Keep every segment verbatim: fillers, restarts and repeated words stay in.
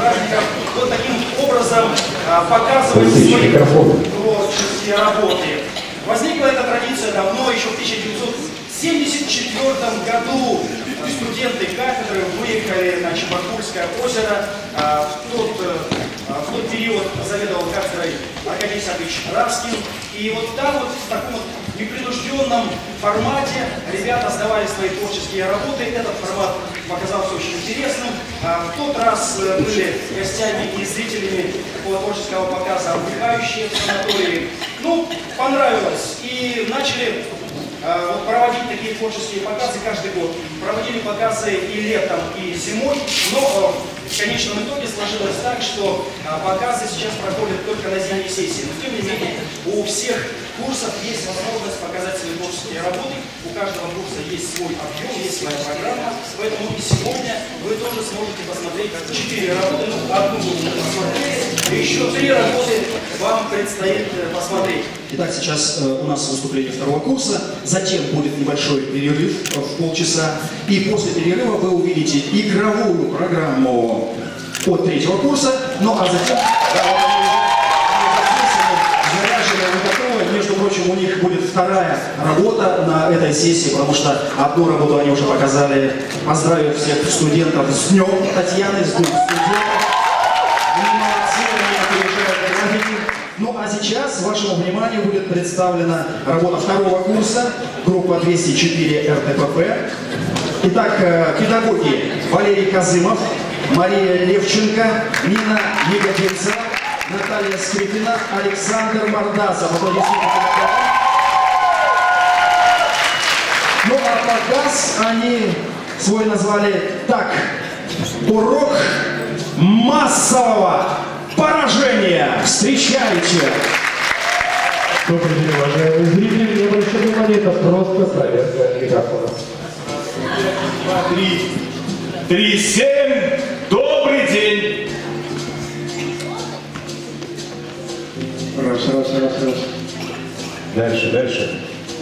праздников вот таким образом показывать свои творческие работы. Возникла эта традиция давно, еще в тысяча девятьсот семьдесят четвёртом году. Студенты кафедры выехали на Чебаркульское озеро. В тот, в тот период заведовал кафедрой Аркадий Исаакович Равскин. И вот там вот в таком вот непринужденном формате ребята сдавали свои творческие работы. Этот формат показался очень интересным. В тот раз были гостями и зрителями такого творческого показа отдыхающие в санатории. Ну, понравилось. И начали вот, проводить такие творческие показы каждый год. Проводили показы и летом, и зимой, но в конечном итоге сложилось так, что показы сейчас проходят только на зимней сессии. Но тем не менее, у всех курсов есть возможность показать свои творческие работы. У каждого курса есть свой объем, есть своя программа. Поэтому и сегодня вы тоже сможете посмотреть четыре работы. Ну, одну вы уже посмотрели, еще три работы вам предстоит посмотреть. Итак, сейчас у нас выступление второго курса. Затем будет небольшой перерыв в полчаса. И после перерыва вы увидите игровую программу от третьего курса. Ну а затем... Между прочим, у них будет вторая работа на этой сессии, потому что одну работу они уже показали, поздравив всех студентов с днем Татьяны, с днем студентов. Ну а сейчас вашему вниманию будет представлена работа второго курса, группа двести четыре эр тэ пэ пэ. Итак, педагоги Валерий Казымов, Мария Левченко, Нина Ягодинцева, Наталья Скрипина, Александр Мордасов. Ну а показ они свой назвали так: урок массового поражения. Встречайте! Добрый день, уважаемые зрители. Не обращайте внимания, это просто проверка микрофона. Два, три, три, семь. Добрый день. Раз, раз, раз, раз. Дальше, дальше.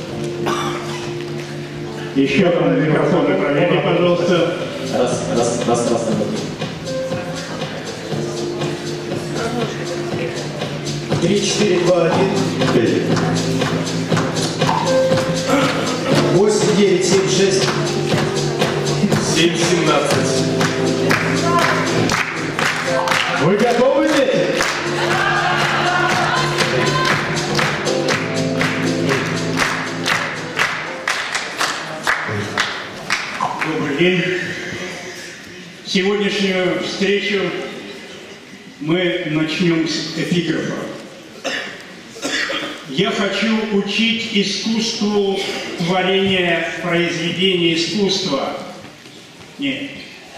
Еще одна микрофон, проверьте, пожалуйста. Раз, раз, раз, раз, раз. Три, четыре, два, один. Пять. Восемь, девять, семь, шесть. Семь, семнадцать. Вы готовы, дети? Добрый день. Сегодняшнюю встречу мы начнем с эпиграфа. Я хочу учить искусству творения произведения искусства. Нет.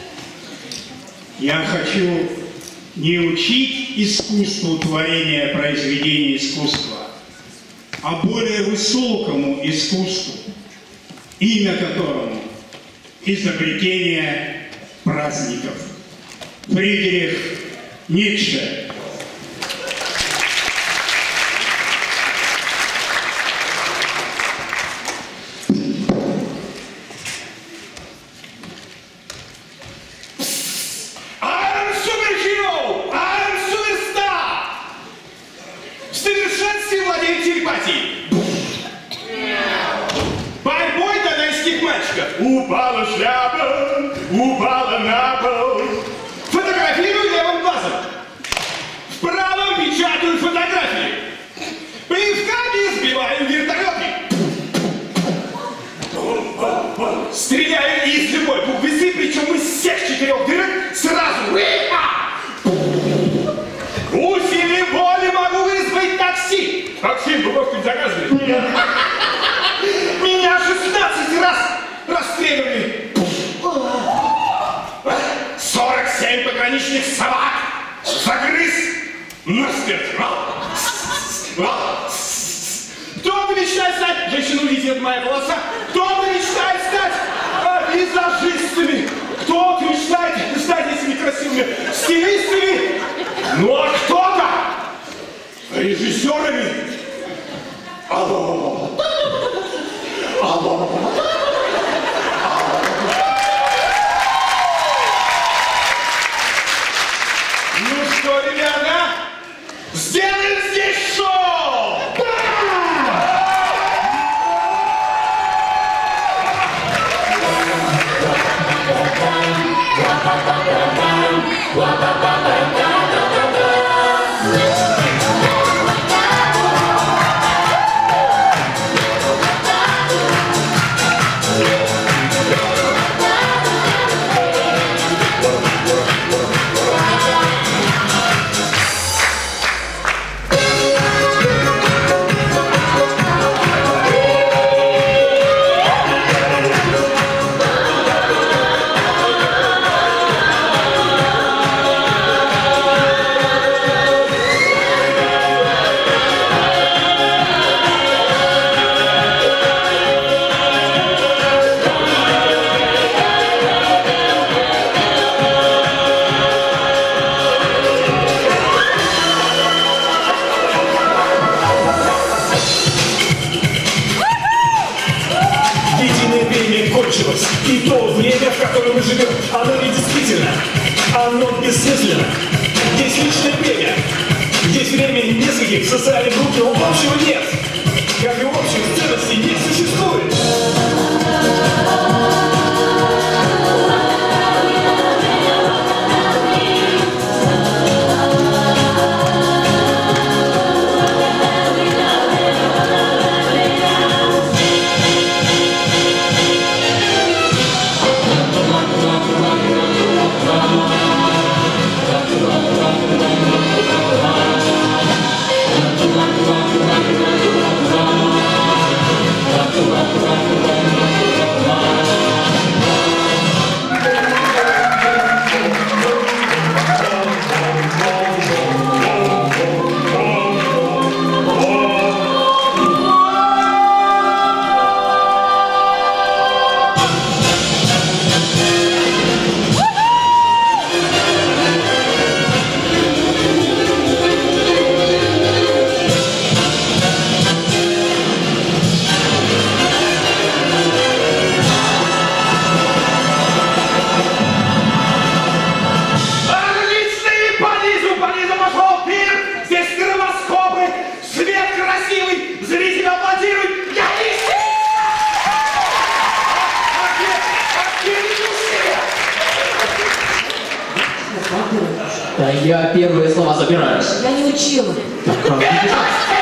Я хочу не учить искусству творения произведения искусства, а более высокому искусству, имя которому изобретение праздников. Фридрих Ницше. Упала шляпа, упала на пол. Фотографирую левым глазом. В правом печатаю фотографии. Плевками сбиваю вертолеты. Стреляю из любой буквы, причем из всех четырех дырок сразу. Усилием воли могу вызвать такси. Такси, вы может заказывали? Нет. Меня шестнадцать раз расстреливали. сорок семь пограничных собак загрыз насмерть. Кто-то мечтает стать, женщина, увидите, это моя волоса, кто-то мечтает стать а, визажистами, кто-то мечтает стать этими красивыми стилистами, ну а кто-то режиссерами. Алло. Алло. что, ребята? Сделаем здесь шоу! И то время, в котором мы живем, оно не действительно, оно бессмысленно. Здесь личное время, здесь время нескольких социальных групп, но общего нет. Как и общих ценностей не существует. Да я первые слова забираю. Я не учила. Так, как не бежать?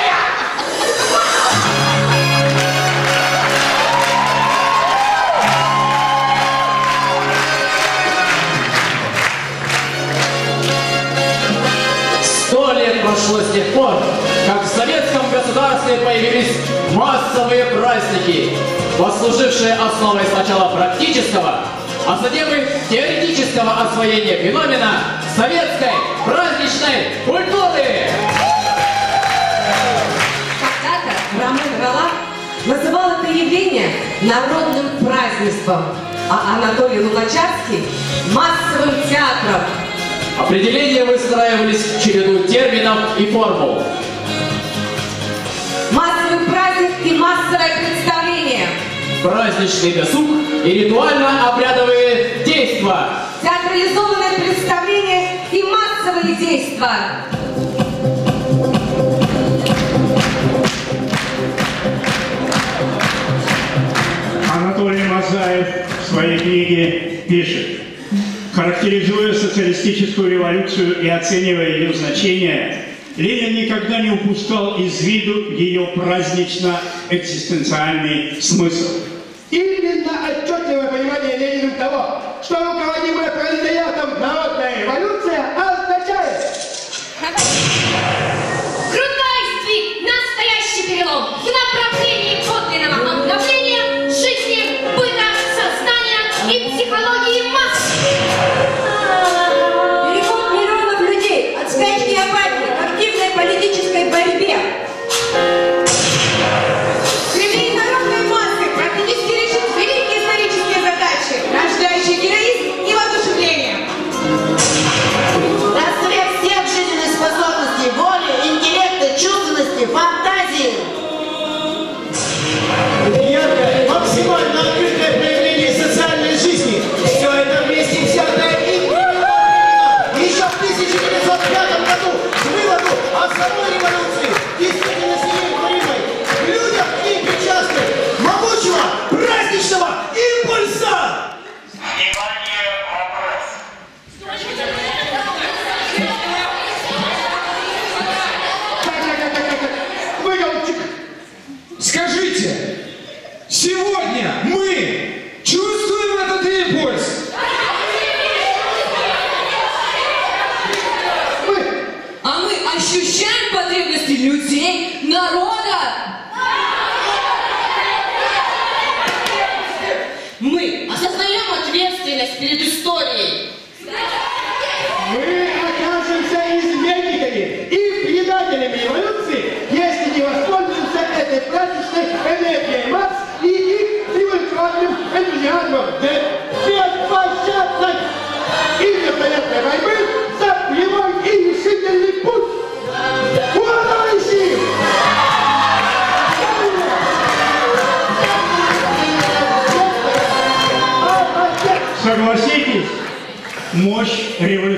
Сто лет прошло с тех пор, как в советском государстве появились массовые праздники, послужившие основой сначала практического, а затем и теоретического освоения феномена советской праздничной культуры. Когда-то Ромен Ролан называл это явление народным празднеством, а Анатолий Луначарский – массовым театром. Определения выстраивались в череду терминов и формул. Массовый праздник и массовое представление. Праздничный досуг и ритуально-обрядовые действия. Театрализованное представление и массовые действия. Анатолий Мазаев в своей книге пишет: характеризуя социалистическую революцию и оценивая ее значение, Ленин никогда не упускал из виду ее празднично-экзистенциальный смысл. Именно отчетливое понимание Лениным того, что руководимая пролетариатом народная революция означает. Крутой сдвиг, настоящий перелом в направлении подлинного обновления жизни, быта, сознания и психологии масс. Переход миллионов людей от спячки и апатии к активной политической борьбе. Стремление народной массы практически решит великие исторические задачи, рождающие героизм и воодушевление.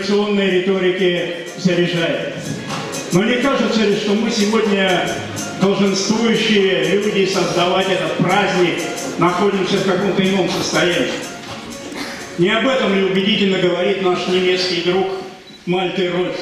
революционной риторики заряжает. Но не кажется ли, что мы сегодня, долженствующие люди, создавать этот праздник, находимся в каком-то ином состоянии? Не об этом ли убедительно говорит наш немецкий друг Мальте Рольф?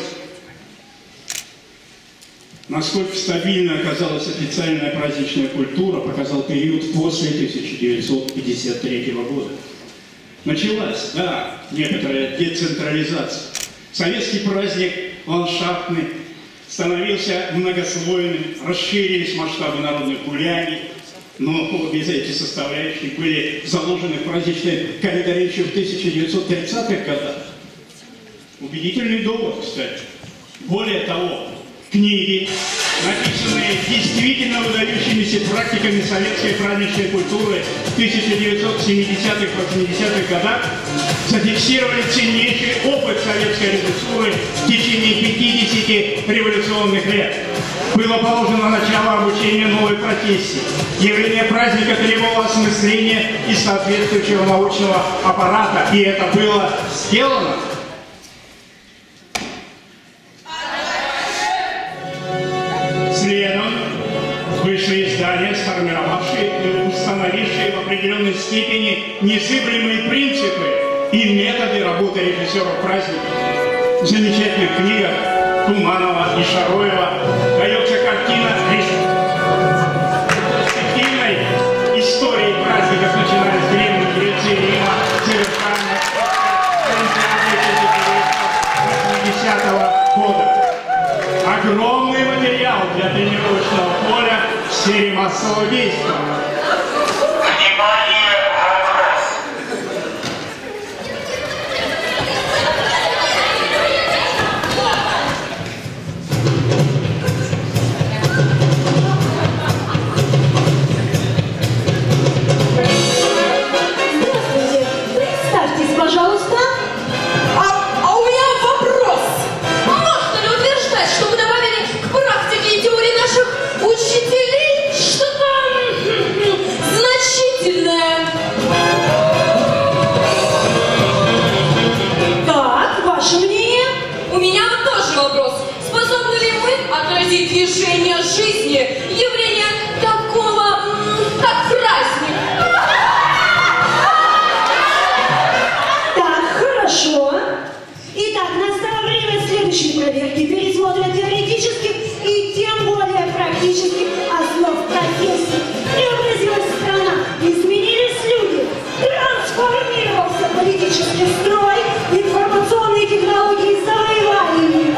Насколько стабильно оказалась официальная праздничная культура, показал период после тысяча девятьсот пятьдесят третьего года. Началась, да, некоторая децентрализация. Советский праздник ландшафтный становился многослойным, расширились масштабы народных гуляний, но обе эти составляющие были заложены в праздничные календари еще в тысяча девятьсот тридцатых годах. Убедительный довод, кстати. Более того, книги, написанные действительно выдающимися практиками советской праздничной культуры в тысяча девятьсот семидесятых-восьмидесятых годах, зафиксировали ценнейший опыт советской режиссуры в течение пятидесяти революционных лет. Было положено начало обучению новой профессии. Явление праздника требовало осмысления и соответствующего научного аппарата, и это было сделано. Следом высшие издания, сформировавшие и установившие в определенной степени незыблемые принципы и методы работы режиссеров праздника. В замечательных книгах Туманова и Шароева дается картина перспективной истории праздников, начиная с Древней Греции и Рима, совершенно восьмидесятого года. Огромный материал для тренировочного поля в сфере массового действия. Внимание, вопрос. Здравствуйте. Представьтесь, пожалуйста. А, а у меня вопрос. Можно ли утверждать, что мы добавили к практике и теории наших учителей что-то значительное? Так, ваше мнение? У меня вот тоже вопрос. Способны ли мы отразить движение жизни, явление такого, м, как праздник? Так, хорошо. Итак, настало время следующей проверки, пересмотра теоретических и тем более практических основ профессии. Преобразилась страна, изменились люди, трансформировался политический строй, информационные технологии завоевали мир.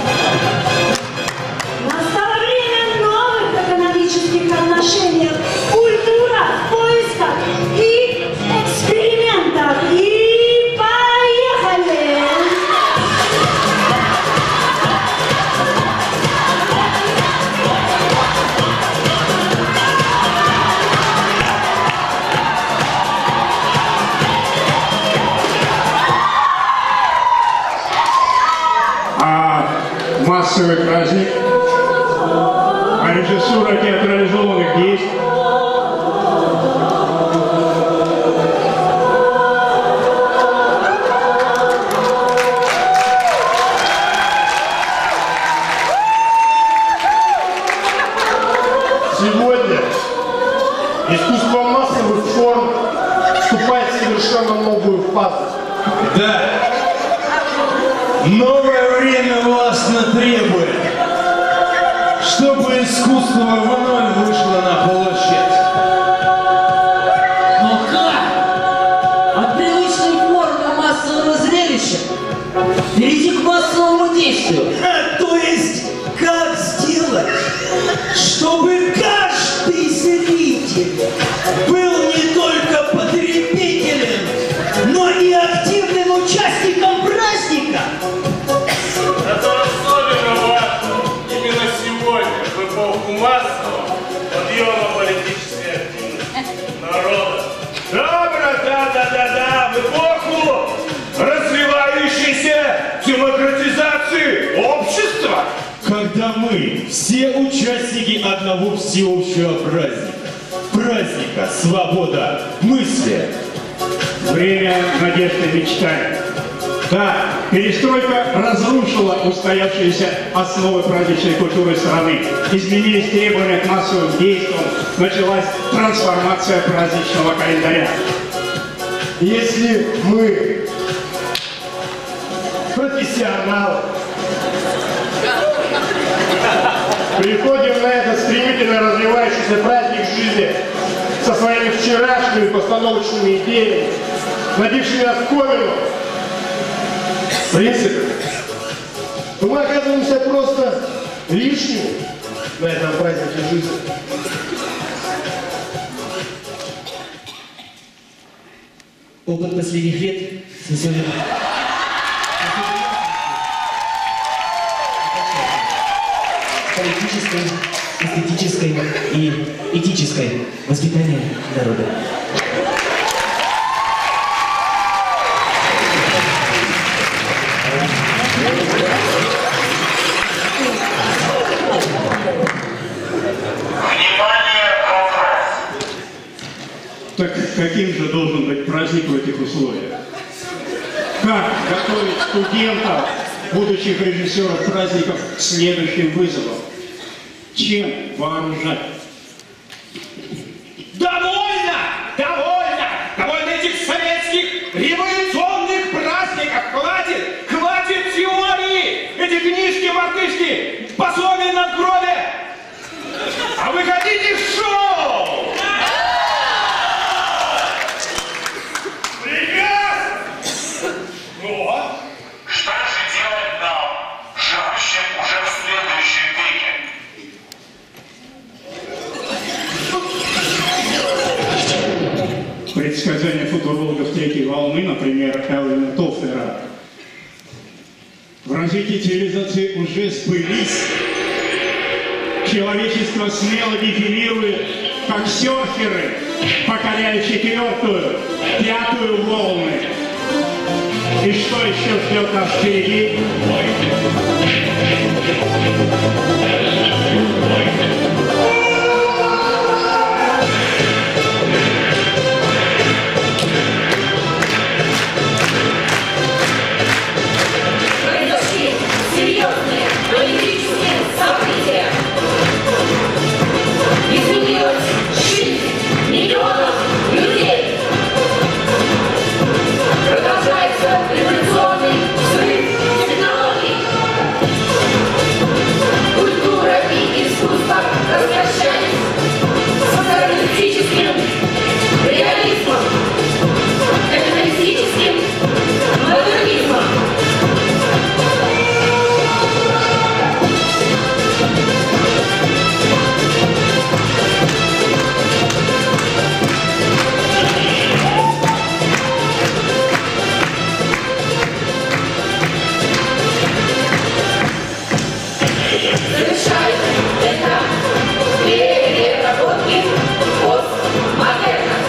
Настало время новых экономических отношений, культура в поисках и экспериментах. И поехали! А массовый праздник, а режиссура театрализованных действий. Сегодня искусство массовых форм вступает в совершенно новую фазу. Да. Новое время властно требует, чтобы искусство вновь вышло на площадь. Но как? От привычной формы массового зрелища перейти к массовому действию. А, то есть, как сделать, чтобы каждый зритель был не только потребителем, но и активным участником праздника? Это особенно важно именно сегодня, в эпоху массового подъема политической активности народа. Добро, да-да-да-да, в эпоху развивающейся демократизации общества. Когда мы все участники одного всеобщего праздника. Праздника «Свобода мысли». Время надежды и мечтаний. Да, перестройка разрушила устоявшиеся основы праздничной культуры страны. Изменились требования к массовым действиям, началась трансформация праздничного календаря. Если мы профессионалы приходим на этот стремительно развивающийся праздник жизни со своими вчерашними постановочными идеями, набившими оскомину принципами, то мы оказываемся просто лишними на этом празднике жизни. Опыт последних лет способен политической, эстетической и этической воспитания народа. Так каким же должен быть праздник в этих условиях? Как готовить студентов, будущих режиссеров праздников, к следующим вызовам? Чем вооружать? Довольно! Довольно! Довольно этих советских революционных праздников! Хватит! Хватит теории! Эти книжки-мартышки! Пособие на крови! А вы хотите шоу! Что же делать нам, живущим уже в следующем веке? Предсказания футурологов третьей волны, например, Элвина Тофлера, в развитии цивилизации уже сбылись. Человечество смело дефилирует, как серферы, покоряющие четвертую, пятую волны. И что еще ждет нас впереди? Произошли серьезные политические события. Изменилась жизнь миллионов людей. Продолжается революционный взрыв технологий. Культура и искусство возвращались с социалистическим реализмом, капиталистическим модернизмом. Завершает это переработки постмодерна,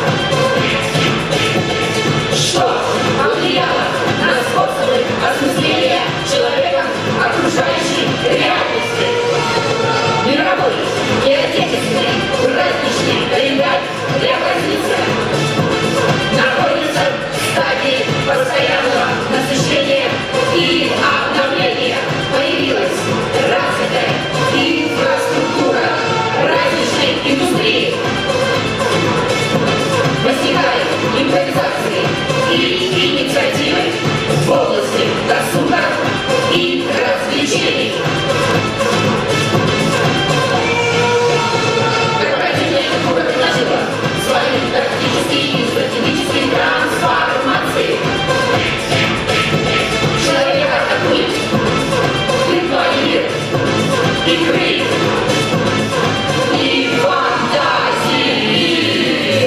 что повлияло на способы осмысления человеком окружающей реальности. Мировой и отечественный праздничный календарь для праздника находится в стадии постоянного насыщения и обновления. Появилась развитая инфраструктура праздничной индустрии. Возникают импровизации и инициативы в области досуга и развлечений. Корпоративная культура предложила свои тактические и стратегические трансформации. Человек атакует виртуальный мир, игры и фантазии.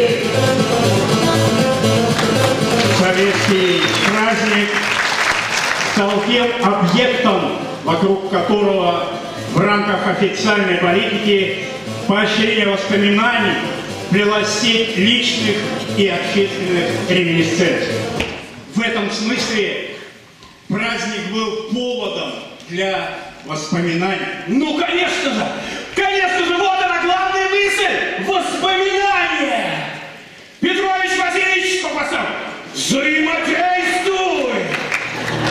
Советский праздник стал тем объектом, вокруг которого в рамках официальной политики поощрения воспоминаний плелась сеть личных и общественных реминисценций. В этом смысле праздник был поводом для воспоминаний. Ну, конечно же! Конечно же, вот она главная мысль! Воспоминания! Петрович Васильевич Попасов, взаимодействуй!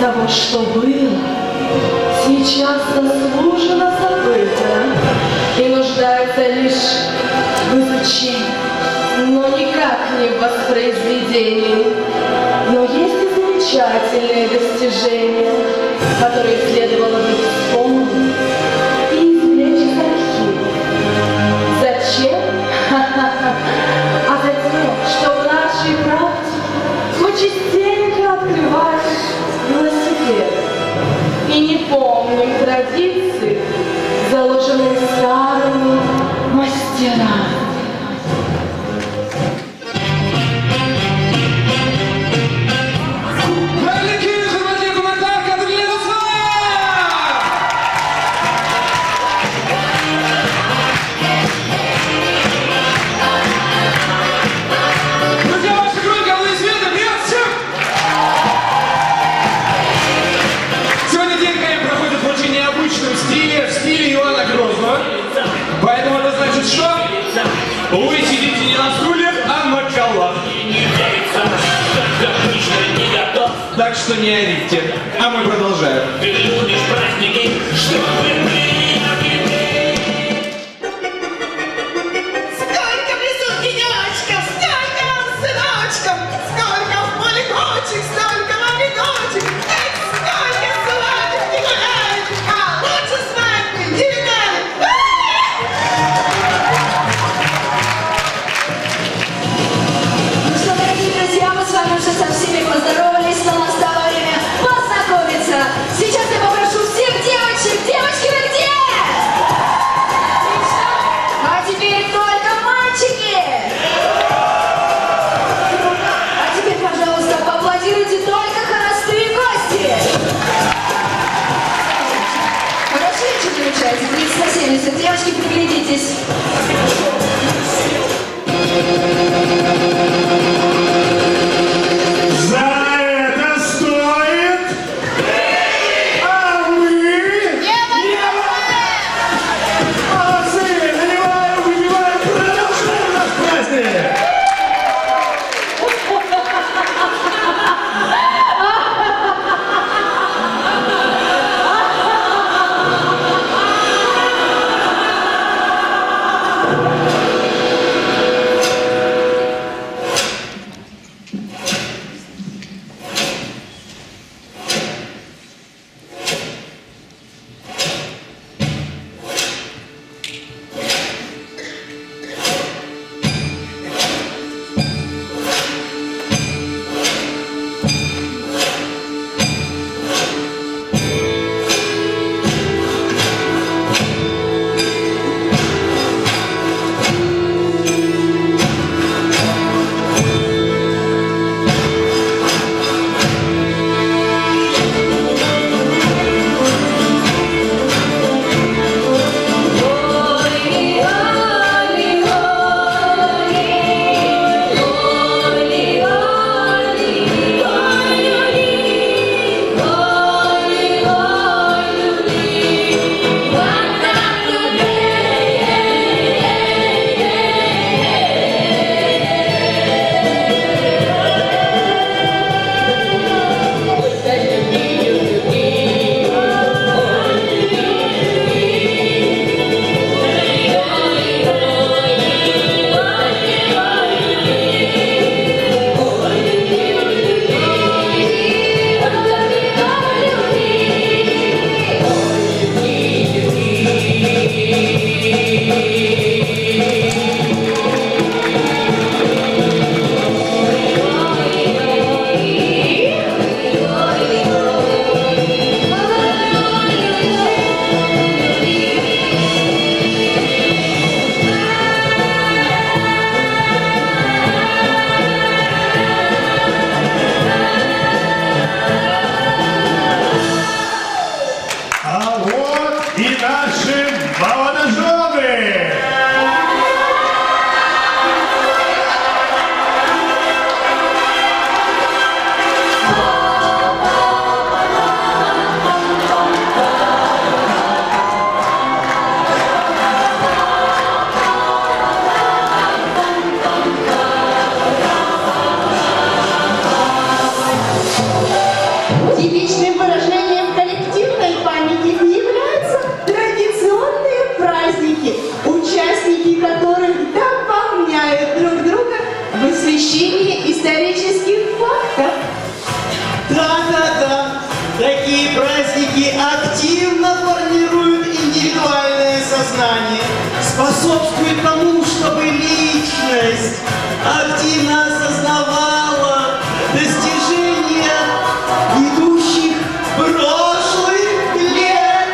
того, что было, сейчас заслуженно забыто и нуждается лишь в изучении, но никак не в воспроизведении. Но есть и замечательные достижения, которые следовало бы вспомнить и извлечь из архива. Зачем? А затем, что в нашей практике мы частенько открываем велосипед и не помним традиции, заложенные старыми мастерами. Поэтому это значит что? Вы сидите не на стульях, а на колах. Так что не орите. А мы продолжаем. Ты любишь праздники, чтобы мы Сколько в лесу денечков, сколько сыночков, сколько в поле кочек, столько ледочек, эх, сколько свадеб не гуляет, а лучше свадьбы не видали. Ну что, дорогие друзья, мы с вами уже со всеми поздоровались, но настало время познакомиться. Сейчас я попрошу всех девочек, девочки, вы где? Отлично. А теперь только мальчики. А теперь, пожалуйста, поаплодируйте только холостые гости. Хорошо вечер намечается, тридцать на семьдесят. Девочки, приглядитесь. освещении исторических фактов. Да-да-да, такие праздники активно формируют индивидуальное сознание, способствуют тому, чтобы личность активно осознавала достижения идущих прошлых лет.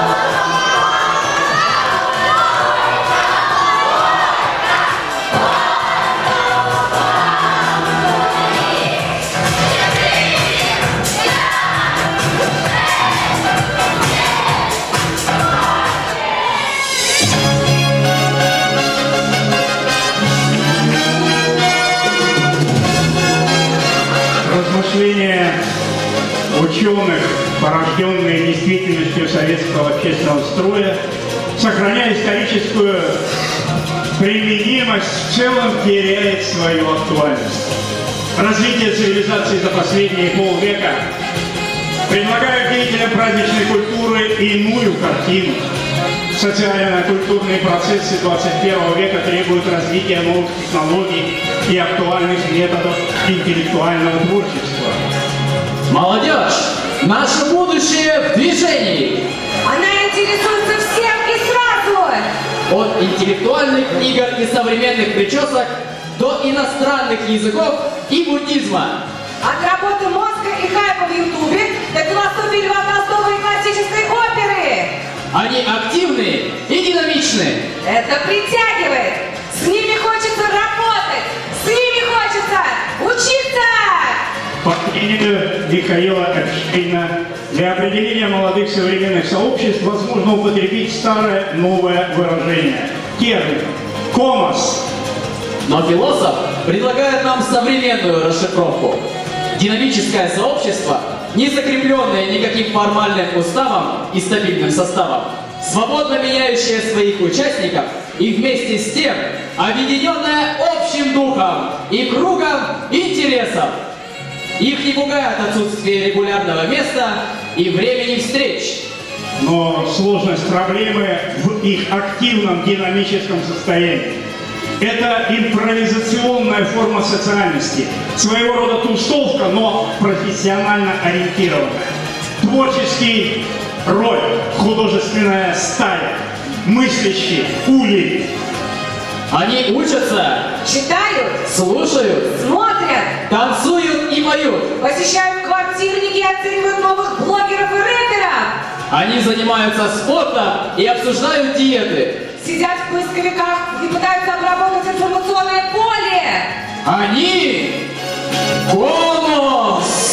Размышления ученых, порожденные действительностью советского общественного строя, сохраняя историческую применимость, в целом теряет свою актуальность. Развитие цивилизации за последние полвека предлагает деятелям праздничной культуры иную картину. Социально-культурные процессы двадцать первого века требуют развития новых технологий и актуальных методов интеллектуального творчества. Молодежь! Наше будущее в движении! Она интересуется всем и сразу! От интеллектуальных игр и современных причесок до иностранных языков и буддизма. От работы мозга и хайпа в Ютубе до философии Льва Толстого и классической оперы. Они активны и динамичны. Это притягивает. С ними хочется работать. С ними хочется учиться. По мнению Михаила Эпштейна, для определения молодых современных сообществ возможно употребить старое новое выражение. Термин «комос». Но философ предлагает нам современную расшифровку. Динамическое сообщество, не закрепленное никаким формальным уставом и стабильным составом, свободно меняющее своих участников и вместе с тем объединенное общим духом и кругом интересов. Их не пугает отсутствие регулярного места и времени встреч. Но сложность проблемы в их активном динамическом состоянии. Это импровизационная форма социальности, своего рода тусовка, но профессионально ориентированная. Творческий роль, художественная стая, мыслящий улей. Они учатся, читают, слушают, смотрят, танцуют и поют, посещают квартирники и оценивают новых блогеров и рэперов. Они занимаются спортом и обсуждают диеты. Сидят в поисковиках и пытаются обработать информационное поле. Они комос!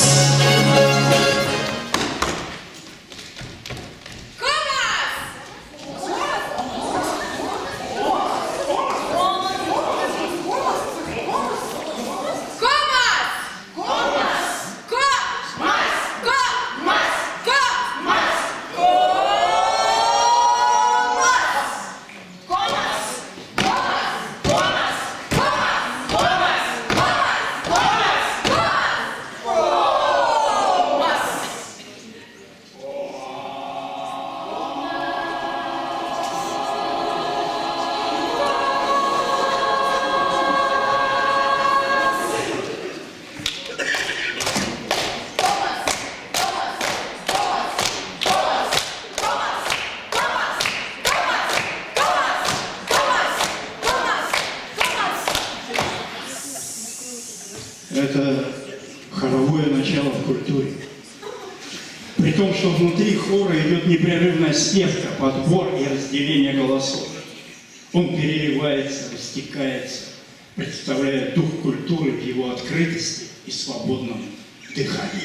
Это хоровое начало в культуре. При том, что внутри хора идет непрерывная спевка, подбор и разделение голосов. Он переливается, растекается, представляя дух культуры в его открытости и свободном дыхании.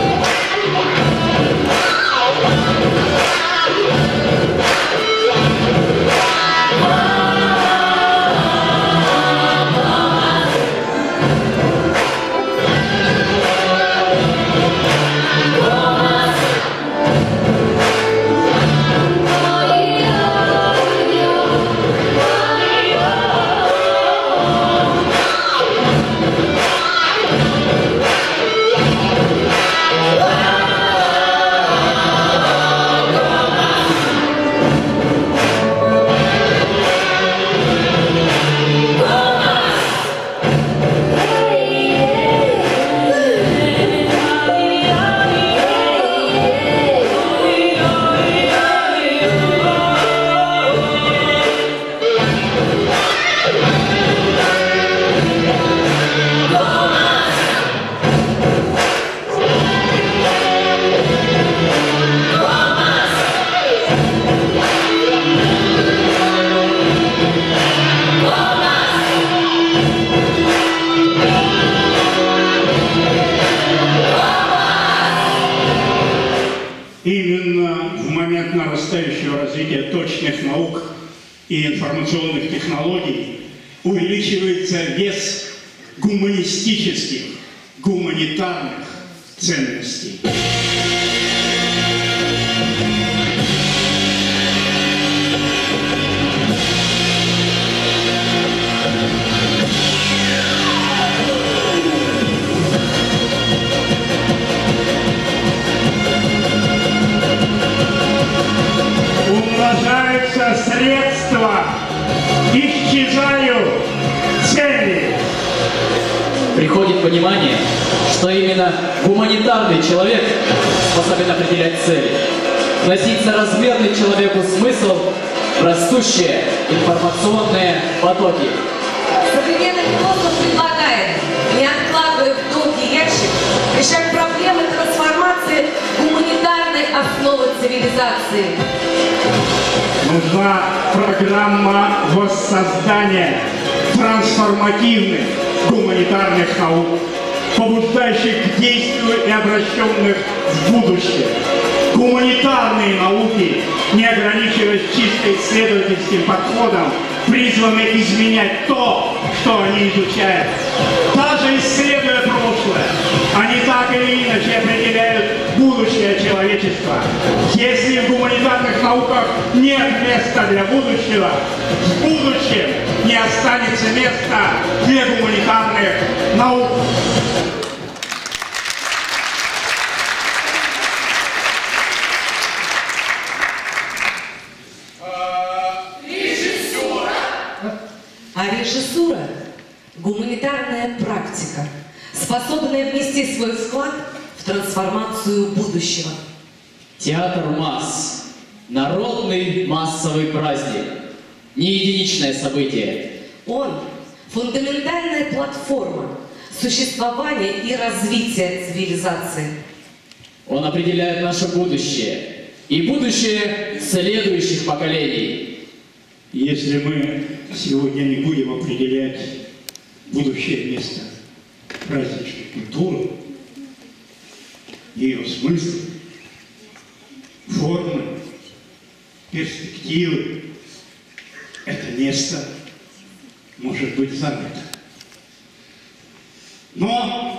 Yeah. Именно в момент нарастающего развития точных наук и информационных технологий увеличивается вес гуманистических, гуманитарных ценностей. Умножаются средства, исчезают цели. Приходит понимание, что именно гуманитарный человек способен определять цели. Вносить соразмерный человеку смысл в растущие информационные потоки. Современный философ предлагает, не откладывая в долгий ящик, решать проблемы трансформации гуманитарной основы цивилизации. Нужна программа воссоздания трансформативных гуманитарных наук, побуждающих к действию и обращенных в будущее. Гуманитарные науки, не ограничиваясь чисто исследовательским подходом, призваны изменять то, что они изучают. Даже исследуя прошлое, они так или иначе определяют будущее человечества. Если в гуманитарных науках нет места для будущего, в будущем не останется места для гуманитарных наук. А режиссура – гуманитарная практика, способная внести свой вклад в трансформацию будущего. Театр масс. Народный массовый праздник. Не единичное событие. Он – фундаментальная платформа существования и развития цивилизации. Он определяет наше будущее и будущее следующих поколений. Если мы сегодня не будем определять будущее место праздничной культуры, ее смысл, формы, перспективы, это место может быть забыто. Но